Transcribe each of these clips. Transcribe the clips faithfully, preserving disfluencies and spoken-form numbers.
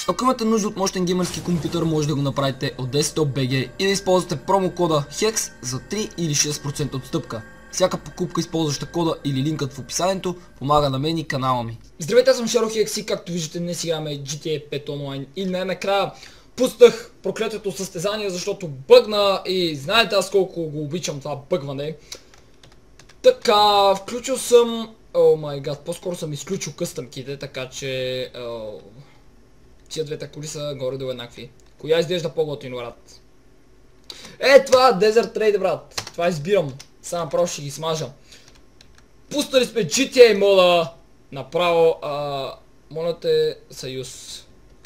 Ако имате нужда от мощен геймърски компютър, може да го направите от Desktop би джи и да използвате промокода хекс за три или шест процента отстъпка. Всяка покупка, използваща кода или линкът в описанието, помага на мен и канала ми. Здравейте, аз съм Шаро-Хекс и както виждате днес играме джи ти ей пет онлайн и най-накрая пуснах проклетото състезание, защото бъгна и знаете аз колко го обичам това бъгване. Така, включил съм... О май гад, по-скоро съм изключил къстъмките, така че... О... Тия двете коли са горе-долу еднакви. Коя изглежда по-готино, брат? Е, това е Desert Raid, брат. Това избирам. Сега направо ще ги смажа. Пуснали сме джи ти ей мода. Направо, а... моля те, съюз.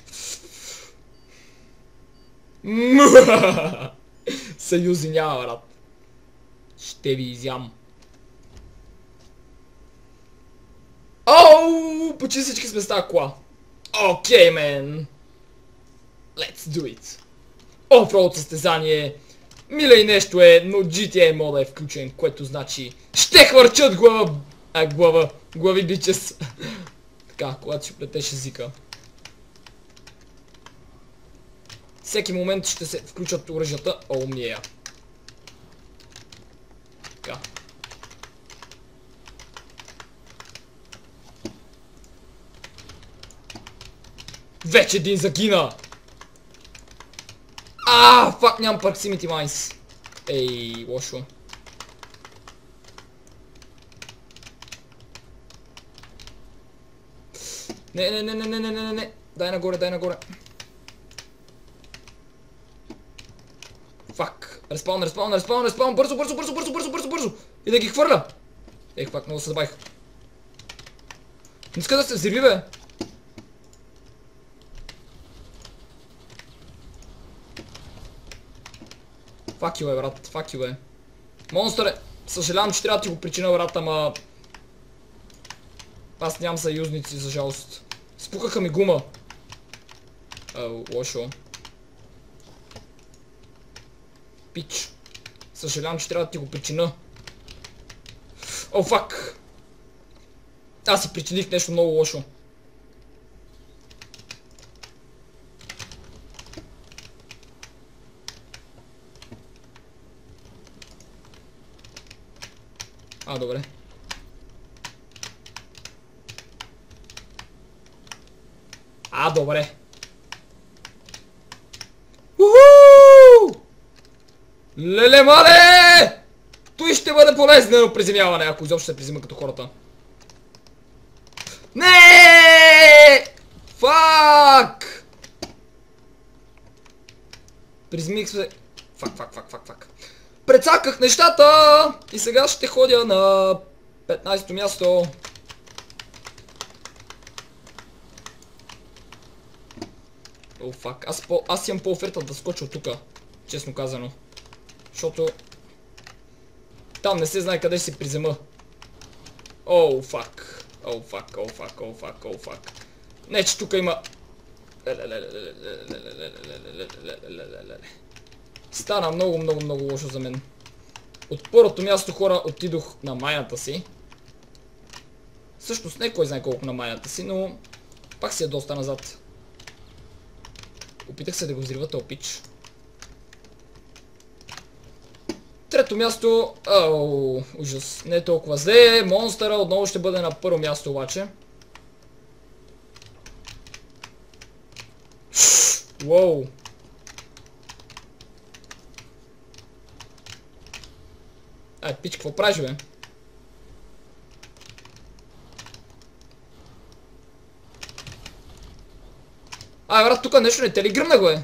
Съюзи няма, брат. Ще ви изям. Оу, почти всички сме с тази кола. Окей, мен. Let's do it. Офроуд състезание. Миле и нещо е, но джи ти ей мода е включен, което значи ще хвърчат глава... А, глава... Глави бичес. Така, когато си плетеш езика. Всеки момент ще се включат оръжията. О, умния. Така. Вече един загина! Ааа, фак, нямам proximity mines. Ей, лошо. Не, не, не, не, не, не, не, не. Дай нагоре, дай нагоре. Фак. Респаун, респаун, респаун, респаун. Бързо, бързо, бързо, бързо, бързо, бързо, бързо. И да ги хвърля. Ех, фак, много се забавих. Не иска да се взриви, бе. Фак ю е, брат, фак ю е. Монстър е. Съжалявам, че трябва да ти го причиня, брат, ама... Аз нямам съюзници, за жалост. Спукаха ми гума. Ау, лошо. Пич. Съжалявам, че трябва да ти го причина. О, фак. Аз си причиних нещо много лошо. А, добре. А, добре. Уху! Леле, мале! Той ще бъде полезно приземяване, ако изобщо се призема като хората. Не! Фак! Приземих се... Фак, фак, фак, фак, фак. Прецаках нещата и сега ще ходя на петнайсето място. О, фак. Аз, по, аз имам по-оферта да скоча от тука, честно казано. Защото там не се знае къде ще се призема. О, фак. О, фак, о, фак, о, фак, о, фак. Не, че тука има... Стана много, много, много лошо за мен. От първото място, хора, отидох на майната си. Всъщност не кой знае колко на майната си, но пак си е доста назад. Опитах се да го взрива този пич. Трето място... Ау, ужас. Не е толкова зле. Монстъра отново ще бъде на първо място обаче. Уоу. Ай, пич, какво правиш, бе? Ай, брат, тук нещо не те ли гръмна, бе?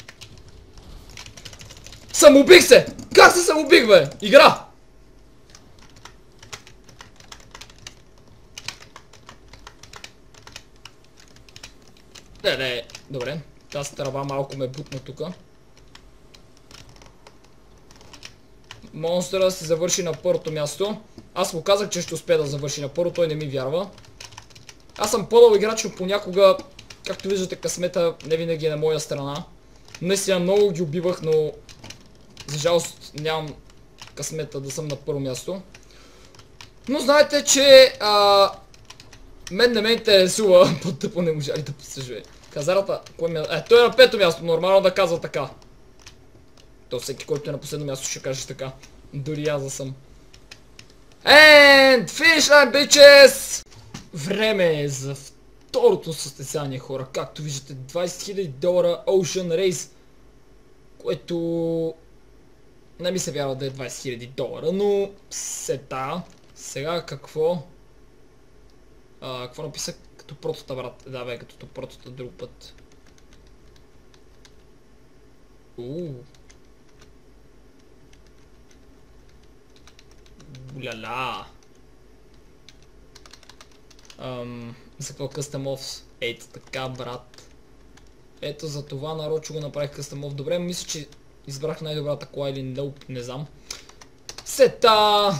Самоубих се! Как се самоубих, бе? Игра! Не, не, добре. Тази трава малко ме бутна тука. Монстъра се завърши на първото място. Аз му казах, че ще успее да завърши на първо, той не ми вярва. Аз съм по-дъл играч, но понякога, както виждате, късмета не винаги е на моя страна. Наистина много ги убивах, но за жалост нямам късмета да съм на първо място. Но знаете, че а, мен не ме интересува, по-тъпо не можа ли да посъжуе. Хазарата, кой ми... Е, той е на пето място, нормално да казва така. То всеки, който е на последно място, ще каже така. Дори аз да съм. And finish line, bitches! Време е за второто състезание, хора. Както виждате, двайсет хиляди долара Ocean Race. Което... Не ми се вярва да е двайсет хиляди долара, но... Сета. Сега какво? А, какво написа като протота, брат? Да, бе, като протота друг път. Ууу. Уляля. Ам, за какво Custom Offs? Ето така, брат. Ето за това нарочно го направих Custom Off. Добре, мисля, че избрах най-добрата кола или не, не знам. Сета!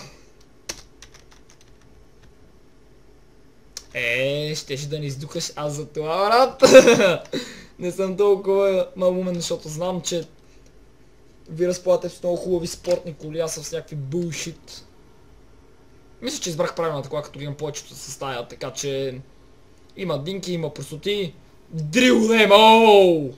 Е, щеше да не издухаш аз за това, брат. Не съм толкова малумен, защото знам, че ви разполагате с много хубави спортни коли, аз съм с някакви булшит. Мисля, че избрах правилната кола, като гледам повечето се стая, така че... Има динки, има простоти. Drill them all!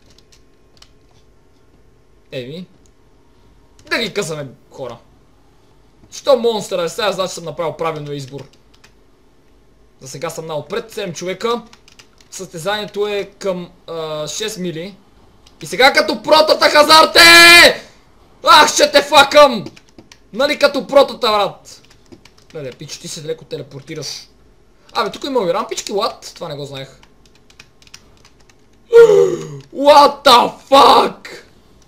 Еми. Да ги късаме, хора. Що монстъра е сега, значи съм направил правилно избор. За сега съм наотпред, седем човека. Състезанието е към а, шест мили. И сега като протата, Хазарте! Ах, ще те факам! Нали като протата, брат? Леле, пич, ти се леко телепортираш. Абе, тук има и рампички, what? Това не го знаех. What the fuck?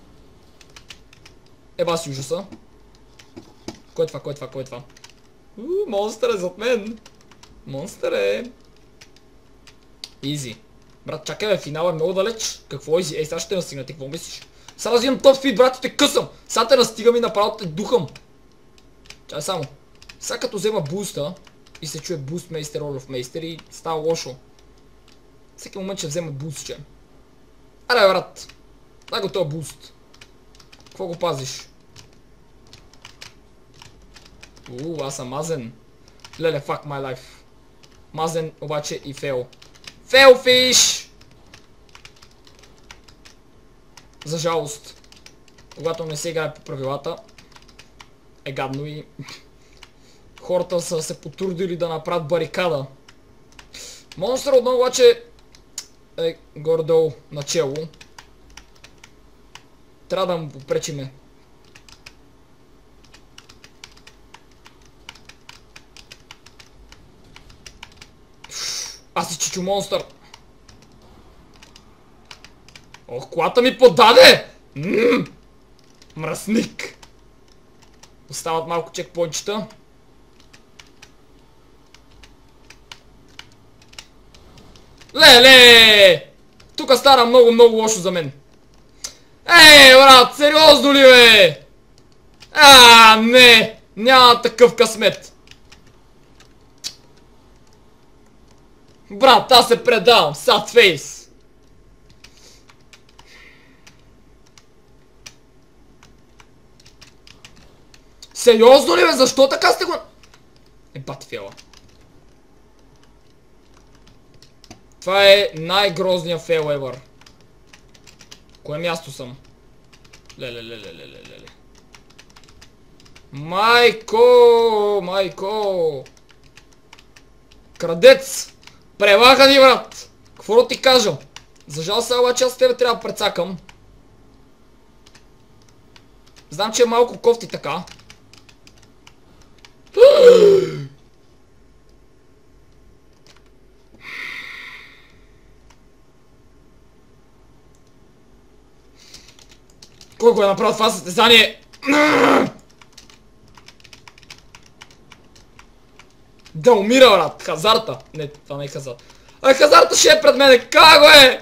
Еба си ужаса. Кой е това, кой е това, кой е това? Ууу, монстър е зад мен. Монстър е. Изи. Брат, чакай бе, финал е много далеч. Какво изи? Ей, сега ще те настигна, ти какво мислиш? Сега да взимам топ фит, брат, и те късам. Сега те настигам и направо те духам. Чай само. Сега като взема буста и се чуе буст мейстер, Олов мейстер и става лошо. Всеки момент ще взема буст, че. Аре, брат. Дай го този буст. Какво го пазиш? Ууу, аз съм мазен. Леле, fuck my life. Мазен обаче и фейл. Фейл фиш! За жалост. Когато не се играе по правилата, е гадно и хората са се потрудили да направят барикада. Монстър отново обаче е горе-долу начело. Трябва да му попречиме. Аз си чичо монстър. Ох, колата ми подаде! Ммм! Мръсник! Остават малко чекпоинтчета. Леле! Тук стана много, много лошо за мен. Ей, брат, сериозно ли бе? А, не! Няма такъв късмет. Брат, аз се предавам. Sad face. Сериозно ли бе? Защо така сте го... Е, бати фела. Това е най-грозният фейл ever. Кое място съм? Леле, леле, леле, леле. Майко, майко. Крадец. Превага ни, брат. Какво да ти кажа? За жал сега обаче аз с тебе трябва да прецакам. Знам, че е малко кофти така. Кой го е направил това състезание? Да умира, брат. Хазарта. Не, това не е хазарта. А хазарта ще е пред мене. Как го е?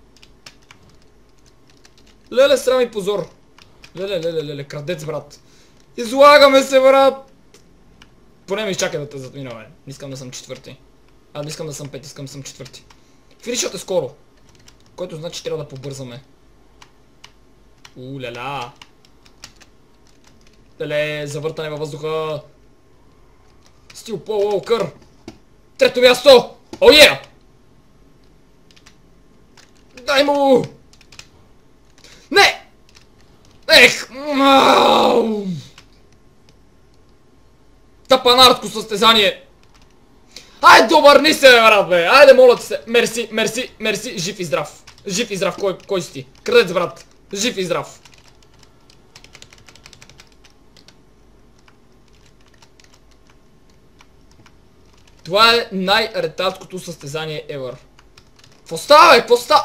Леле, срам и позор. Леле, леле, леле, крадец, брат. Излагаме се, брат. Поне ми изчакай да те задмина, бе. Не искам да съм четвърти. А, не искам да съм пет, искам да съм четвърти. Финишът е скоро. Който значи трябва да побързаме. Уляля. Леле, завъртане във въздуха. Стил Пол Уокър. Трето място. О, е! Дай му! Не! Ех! Мау! Тапанарско състезание! Ай, добърни се, бе, брат, бе! Айде, моля ти се! Мерси, мерси, мерси! Жив и здрав! Жив и здрав! Кой, кой си ти? Крадец, брат! Жив и здрав! Това е най-ретардското състезание ever. Какво става, бе? Какво става?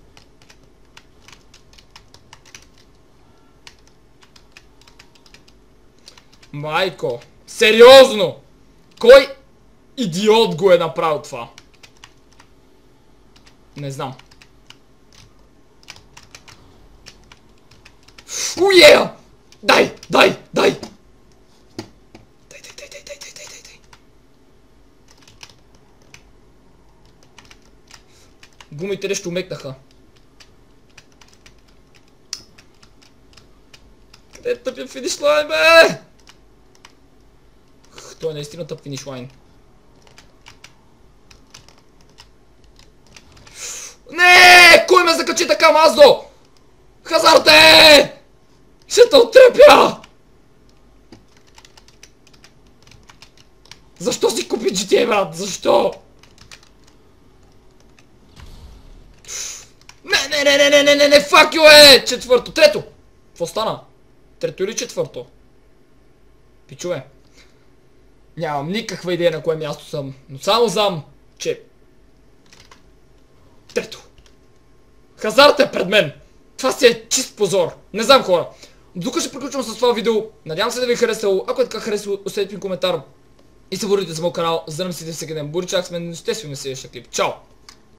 Майко! Сериозно! Кой идиот го е направил това? Не знам. Уея! Дай! Дай! Дай! Дай, дай, дай, дай, дай, дай, дай, дай. Гумите нещо умекнаха. Къде е тъпия финиш лайн, бе? Той е наистина тъп финиш лайн. Не! Кой ме закачи така, Маздо? Хазарте! Ще те оттрепя! Защо си купи джи ти ей, брат? Защо? Не, не, не, не, не, не, не, не, fuck you, е! Четвърто, трето! Какво стана? Трето или четвърто? Пичове. Нямам никаква идея на кое място съм, но само знам, че... Трето. Хазарт е пред мен. Това си е чист позор. Не знам, хора. Тук ще приключвам с това видео. Надявам се да ви е харесало. Ако е така харесало, оставете ми коментар. И се абонирайте за моят канал, за да не мислите всеки ден. Буричак сме, естествено, на следващия клип. Чао!